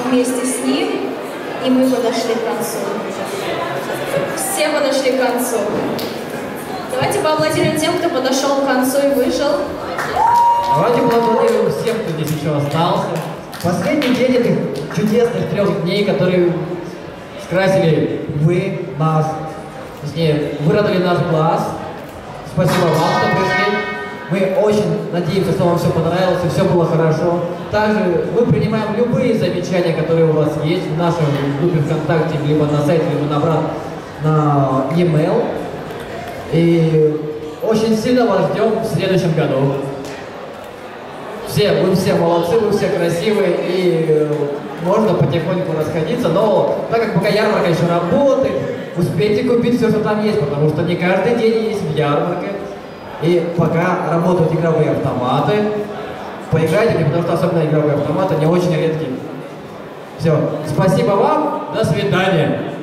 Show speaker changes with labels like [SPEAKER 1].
[SPEAKER 1] вместе с ним, и мы подошли к концу. Все подошли к концу. Давайте поаплодируем тем, кто подошел к концу и выжил.
[SPEAKER 2] Давайте поаплодируем всем, кто здесь еще остался. Последний день этих чудесных 3 дней, которые скрасили вы, нас, точнее, вырадовали наш глаз. Спасибо вам, что пришли. Мы очень надеемся, что вам все понравилось и все было хорошо. Также мы принимаем любые замечания, которые у вас есть в нашем группе ВКонтакте, либо на сайте, либо на e-mail. И очень сильно вас ждем в следующем году. Вы все молодцы, вы все красивые, и можно потихоньку расходиться, но так как пока ярмарка еще работает, успейте купить все, что там есть, потому что не каждый день есть в ярмарке. И пока работают игровые автоматы, поиграйте, потому что особенно игровые автоматы не очень редкие. Все, спасибо вам, до свидания.